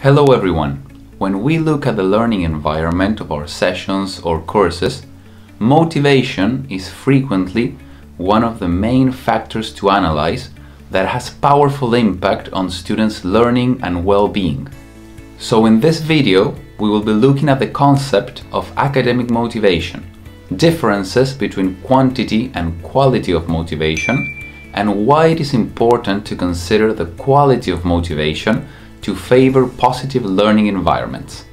Hello everyone! When we look at the learning environment of our sessions or courses, motivation is frequently one of the main factors to analyze that has powerful impact on students' learning and well-being. So in this video, we will be looking at the concept of academic motivation, differences between quantity and quality of motivation, and why it is important to consider the quality of motivation to favor positive learning environments.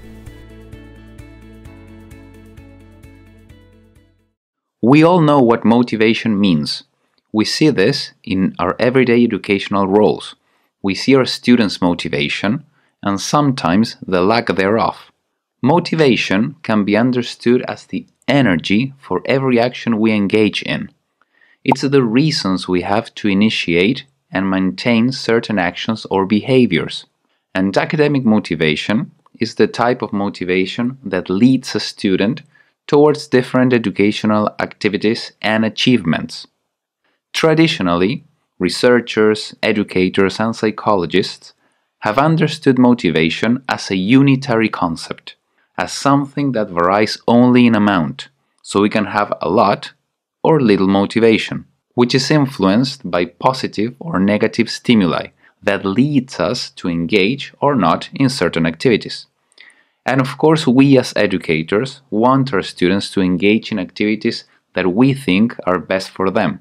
We all know what motivation means. We see this in our everyday educational roles. We see our students' motivation and sometimes the lack thereof. Motivation can be understood as the energy for every action we engage in. It's the reasons we have to initiate and maintain certain actions or behaviors. And academic motivation is the type of motivation that leads a student towards different educational activities and achievements. Traditionally, researchers, educators, and psychologists have understood motivation as a unitary concept, as something that varies only in amount, so we can have a lot or little motivation, which is influenced by positive or negative stimuli that leads us to engage or not in certain activities. And of course, we as educators want our students to engage in activities that we think are best for them.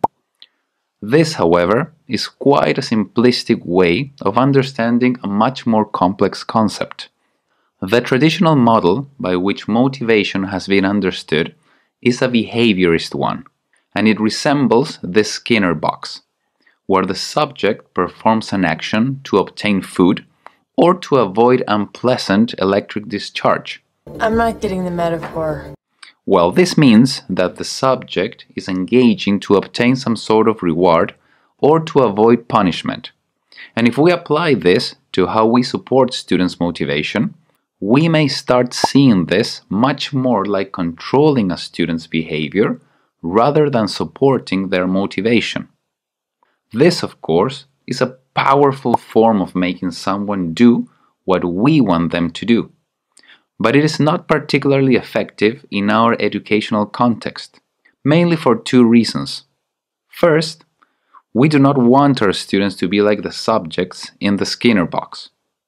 This, however, is quite a simplistic way of understanding a much more complex concept. The traditional model by which motivation has been understood is a behaviorist one, and it resembles the Skinner box, where the subject performs an action to obtain food or to avoid unpleasant electric discharge. I'm not getting the metaphor. Well, this means that the subject is engaging to obtain some sort of reward or to avoid punishment. And if we apply this to how we support students' motivation, we may start seeing this much more like controlling a student's behavior rather than supporting their motivation. This, of course, is a powerful form of making someone do what we want them to do. But it is not particularly effective in our educational context, mainly for two reasons. First, we do not want our students to be like the subjects in the Skinner box.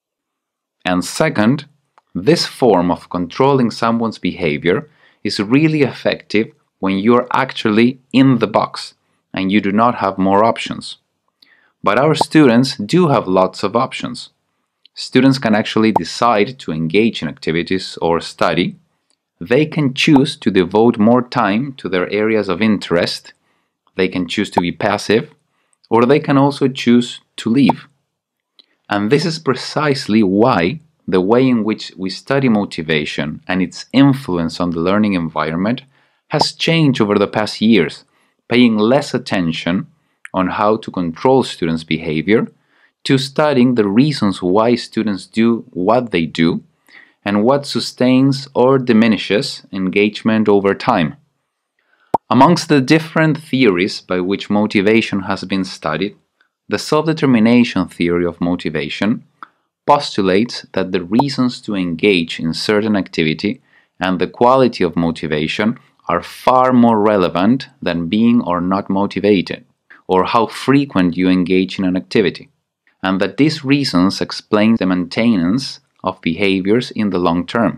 And second, this form of controlling someone's behavior is really effective when you are actually in the box and you do not have more options. But our students do have lots of options. Students can actually decide to engage in activities or study. They can choose to devote more time to their areas of interest. They can choose to be passive, or they can also choose to leave. And this is precisely why the way in which we study motivation and its influence on the learning environment has changed over the past years, paying less attention on how to control students' behavior to studying the reasons why students do what they do and what sustains or diminishes engagement over time. Amongst the different theories by which motivation has been studied, the self-determination theory of motivation postulates that the reasons to engage in certain activity and the quality of motivation are far more relevant than being or not motivated, or how frequent you engage in an activity, and that these reasons explain the maintenance of behaviors in the long term.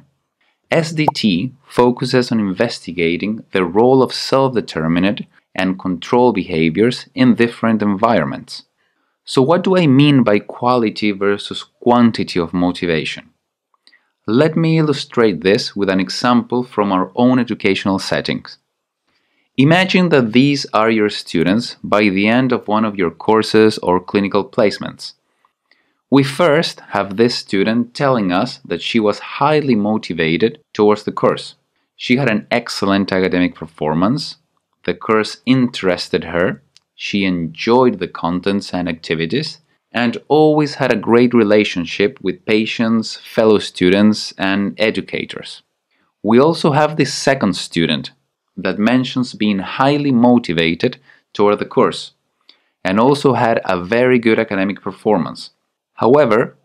SDT focuses on investigating the role of self-determined and control behaviors in different environments. So what do I mean by quality versus quantity of motivation? Let me illustrate this with an example from our own educational settings. Imagine that these are your students by the end of one of your courses or clinical placements. We first have this student telling us that she was highly motivated towards the course. She had an excellent academic performance, the course interested her, she enjoyed the contents and activities, and always had a great relationship with patients, fellow students, and educators. We also have this second student that mentions being highly motivated toward the course and also had a very good academic performance. However,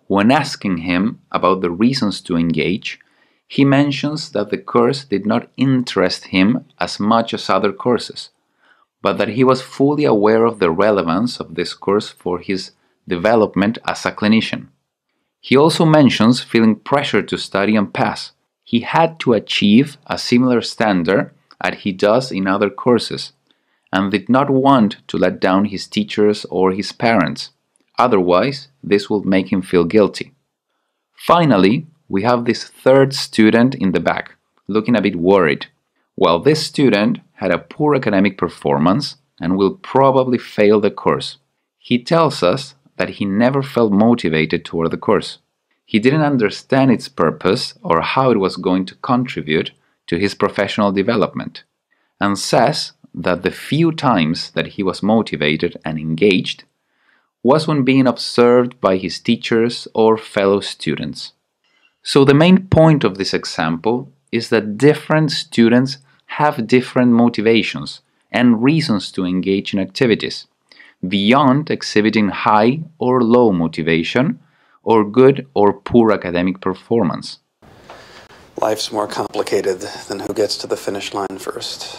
When asking him about the reasons to engage, he mentions that the course did not interest him as much as other courses, but that he was fully aware of the relevance of this course for his development as a clinician. He also mentions feeling pressure to study and pass. He had to achieve a similar standard as he does in other courses, and did not want to let down his teachers or his parents. Otherwise, this will make him feel guilty. Finally, we have this third student in the back, looking a bit worried. Well, this student had a poor academic performance and will probably fail the course. He tells us that he never felt motivated toward the course. He didn't understand its purpose or how it was going to contribute to his professional development, and says that the few times that he was motivated and engaged was when being observed by his teachers or fellow students. So the main point of this example is that different students have different motivations and reasons to engage in activities, beyond exhibiting high or low motivation or good or poor academic performance. Life's more complicated than who gets to the finish line first.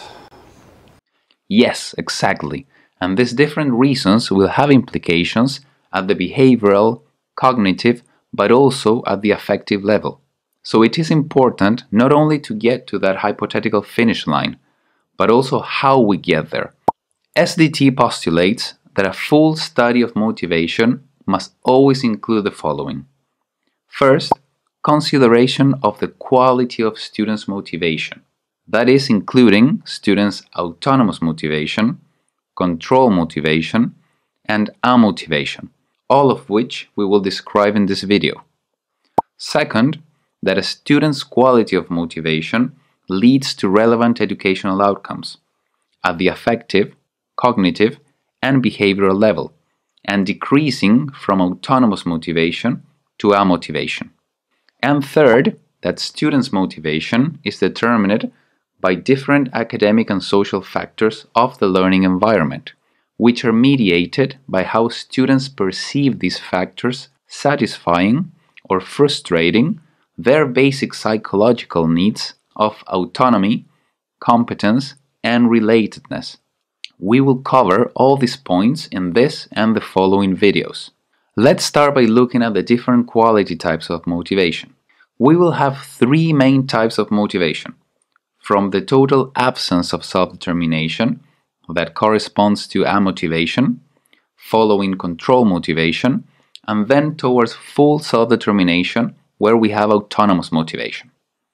Yes, exactly. And these different reasons will have implications at the behavioral, cognitive, but also at the affective level. So it is important not only to get to that hypothetical finish line, but also how we get there. SDT postulates that a full study of motivation must always include the following. First, consideration of the quality of students' motivation. That is, including students' autonomous motivation, control motivation, and amotivation, all of which we will describe in this video. Second, that a student's quality of motivation leads to relevant educational outcomes at the affective, cognitive, and behavioral level, and decreasing from autonomous motivation to amotivation. And third, that students' motivation is determined by different academic and social factors of the learning environment, which are mediated by how students perceive these factors satisfying or frustrating their basic psychological needs of autonomy, competence, and relatedness. We will cover all these points in this and the following videos. Let's start by looking at the different quality types of motivation. We will have three main types of motivation. From the total absence of self-determination, that corresponds to amotivation, following control motivation, and then towards full self-determination, where we have autonomous motivation.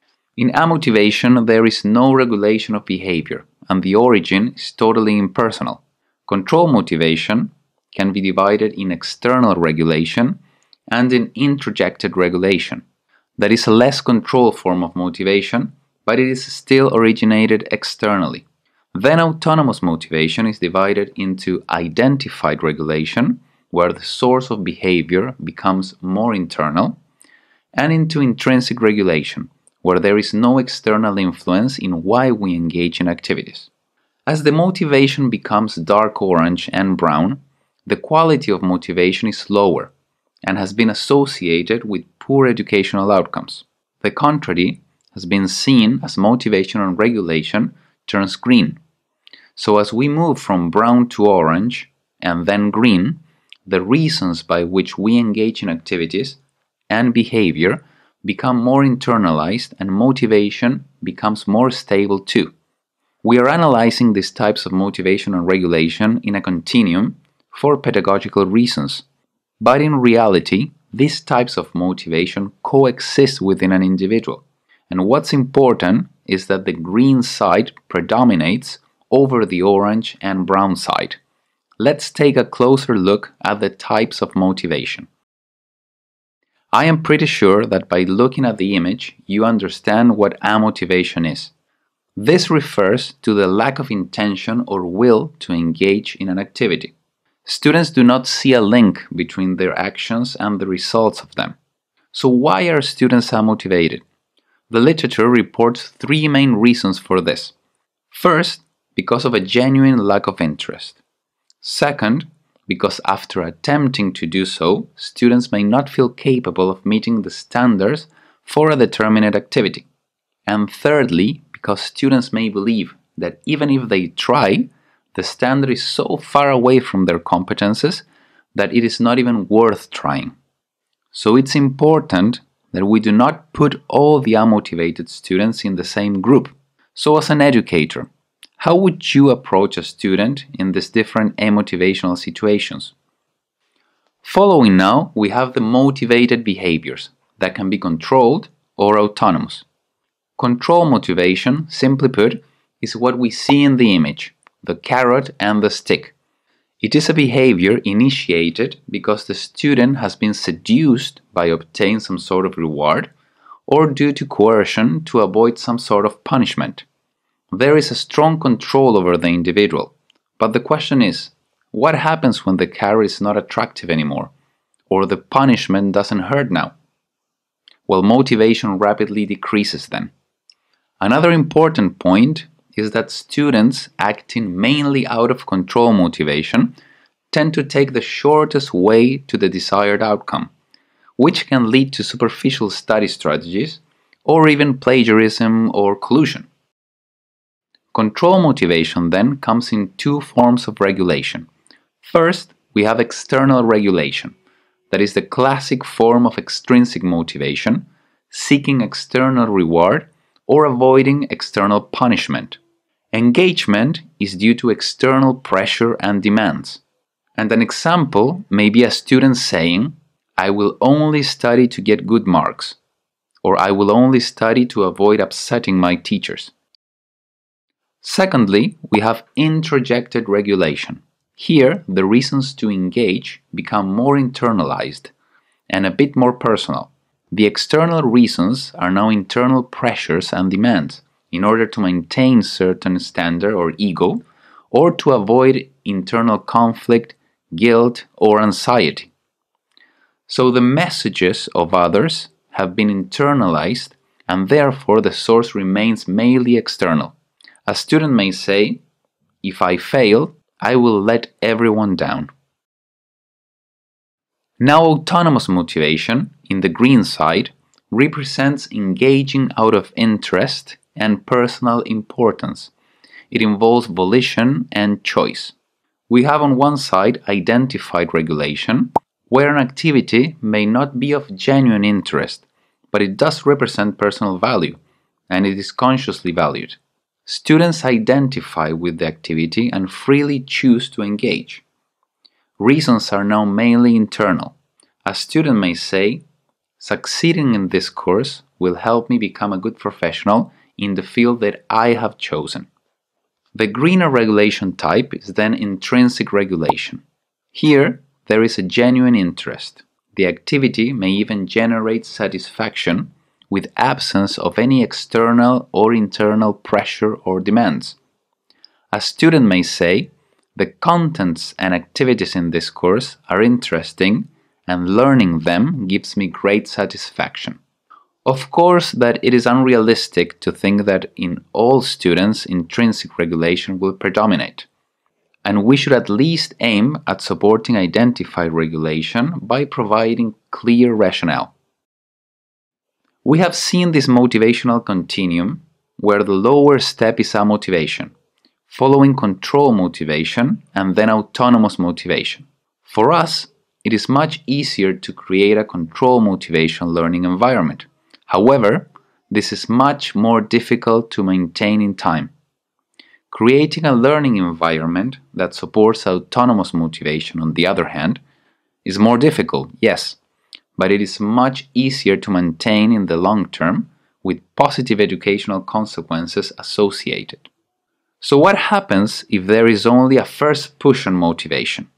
In amotivation, there is no regulation of behavior, and the origin is totally impersonal. Control motivation can be divided in external regulation and in introjected regulation. That is a less controlled form of motivation, but it is still originated externally. Then autonomous motivation is divided into identified regulation, where the source of behavior becomes more internal, and into intrinsic regulation, where there is no external influence in why we engage in activities. As the motivation becomes dark orange and brown, the quality of motivation is lower and has been associated with poor educational outcomes. The contrary has been seen as motivation and regulation turns green. So as we move from brown to orange and then green, the reasons by which we engage in activities and behavior become more internalized and motivation becomes more stable too. We are analyzing these types of motivation and regulation in a continuum for pedagogical reasons. But in reality, these types of motivation coexist within an individual. And what's important is that the green side predominates over the orange and brown side. Let's take a closer look at the types of motivation. I am pretty sure that by looking at the image, you understand what amotivation is. This refers to the lack of intention or will to engage in an activity. Students do not see a link between their actions and the results of them. So why are students amotivated? The literature reports three main reasons for this. First, because of a genuine lack of interest. Second, because after attempting to do so, students may not feel capable of meeting the standards for a determined activity. And thirdly, because students may believe that even if they try, the standard is so far away from their competences that it is not even worth trying. So it's important that we do not put all the unmotivated students in the same group. So as an educator, how would you approach a student in these different amotivational situations? Following now, we have the motivated behaviors that can be controlled or autonomous. Control motivation, simply put, is what we see in the image, the carrot and the stick. It is a behavior initiated because the student has been seduced by obtaining some sort of reward or due to coercion to avoid some sort of punishment. There is a strong control over the individual, but the question is, what happens when the carrot is not attractive anymore, or the punishment doesn't hurt now? Well, motivation rapidly decreases then. Another important point is that students acting mainly out of control motivation tend to take the shortest way to the desired outcome, which can lead to superficial study strategies or even plagiarism or collusion. Control motivation then comes in two forms of regulation. First, we have external regulation, that is the classic form of extrinsic motivation, seeking external reward or avoiding external punishment. Engagement is due to external pressure and demands. And an example may be a student saying, "I will only study to get good marks," or "I will only study to avoid upsetting my teachers." Secondly, we have introjected regulation. Here, the reasons to engage become more internalized and a bit more personal. The external reasons are now internal pressures and demands in order to maintain certain standard or ego, or to avoid internal conflict, guilt, or anxiety. So the messages of others have been internalized, and therefore the source remains mainly external. A student may say, "If I fail, I will let everyone down." Now, autonomous motivation, in the green side, represents engaging out of interest and personal importance. It involves volition and choice. We have on one side identified regulation, where an activity may not be of genuine interest, but it does represent personal value, and it is consciously valued. Students identify with the activity and freely choose to engage. Reasons are now mainly internal. A student may say, "Succeeding in this course will help me become a good professional in the field that I have chosen." The greener regulation type is then intrinsic regulation. Here, there is a genuine interest. The activity may even generate satisfaction with absence of any external or internal pressure or demands. A student may say, "The contents and activities in this course are interesting, and learning them gives me great satisfaction." Of course, that it is unrealistic to think that in all students intrinsic regulation will predominate, and we should at least aim at supporting identified regulation by providing clear rationale. We have seen this motivational continuum where the lower step is amotivation, following control motivation and then autonomous motivation. For us, it is much easier to create a control motivation learning environment. However, this is much more difficult to maintain in time. Creating a learning environment that supports autonomous motivation, on the other hand, is more difficult, yes, but it is much easier to maintain in the long term with positive educational consequences associated. So what happens if there is only a first push on motivation?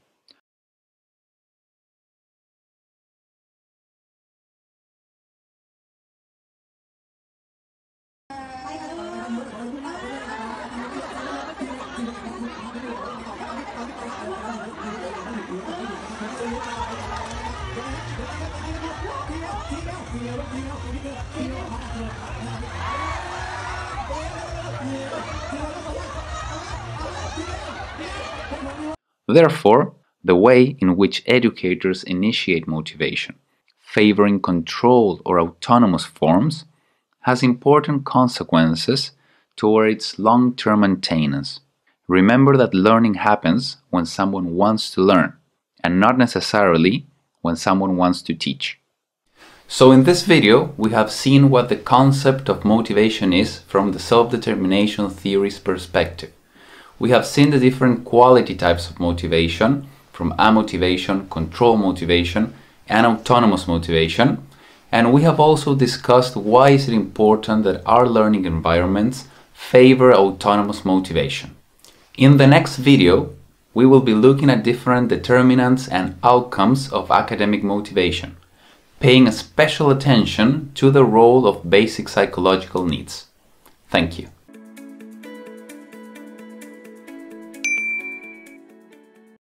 Therefore, the way in which educators initiate motivation, favoring controlled or autonomous forms, has important consequences toward its long-term maintenance. Remember that learning happens when someone wants to learn, and not necessarily when someone wants to teach. So in this video, we have seen what the concept of motivation is from the self-determination theory's perspective. We have seen the different quality types of motivation, from amotivation, control motivation, and autonomous motivation. And we have also discussed why is it important that our learning environments favor autonomous motivation. In the next video, we will be looking at different determinants and outcomes of academic motivation, paying a special attention to the role of basic psychological needs. Thank you.